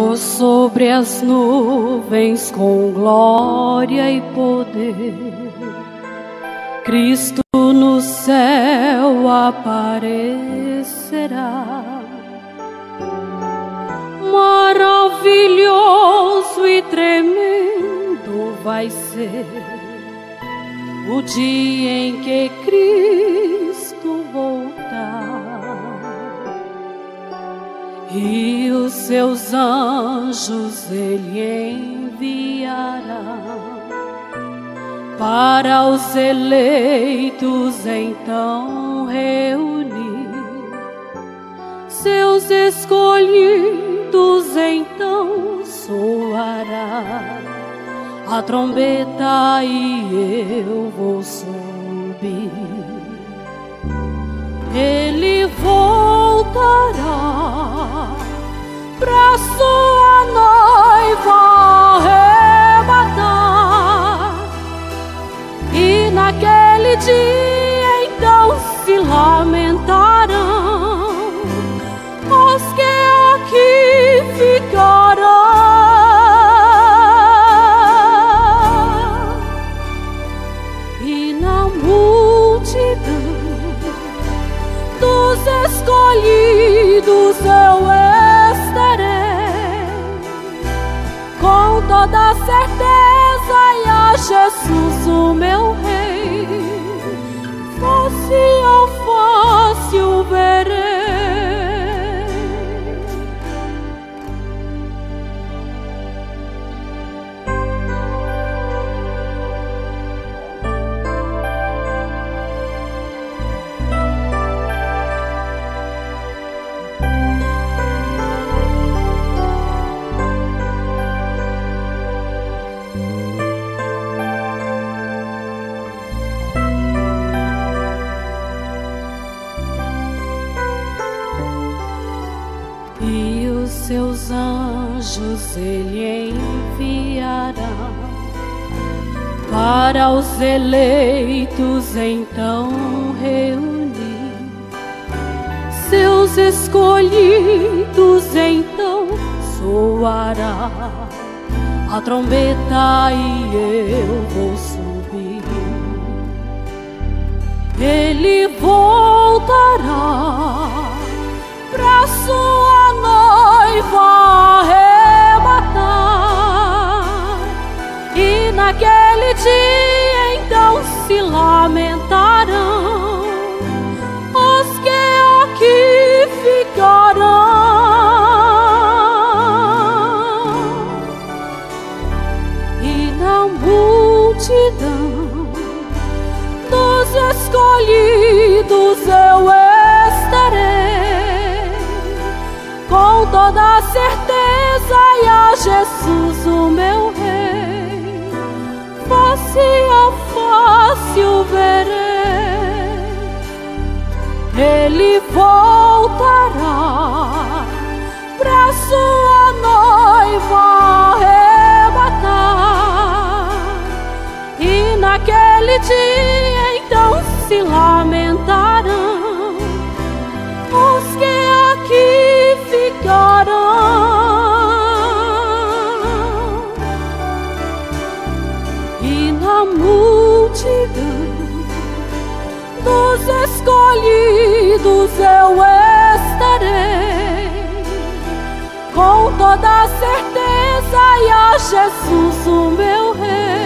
Sobre as nuvens com glória e poder, Cristo no céu aparecerá. Maravilhoso e tremendo vai ser o dia em que Cristo voltar, e os seus anjos Ele enviará para os eleitos então reunir. Seus escolhidos então soará a trombeta e eu vou subir. Ele voltará pra sua noiva arrebatar, e naquele dia então se lamentarão os que aqui ficarão, e na multidão dos escolhidos eu estarei, com toda certeza, e a Jesus o meu Rei, face a face o verei. E os seus anjos Ele enviará para os eleitos então reunir. Seus escolhidos então soará a trombeta e eu vou subir. Ele voltará pra sua noiva arrebatar, e naquele dia então se lamentarão os que aqui ficarão, e na multidão dos escolhidos eu estarei, com toda certeza, e a Jesus o meu Rei, face a face o verei. Ele voltará pra sua noiva arrebatar, e naquele dia então se lamentarão os que aqui ficarão, e na multidão dos escolhidos eu estarei, com toda certeza, e a Jesus o meu Rei,